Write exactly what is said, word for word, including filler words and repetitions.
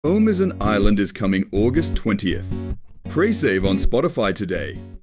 Home is an Island is coming August twentieth. Pre-save on Spotify today.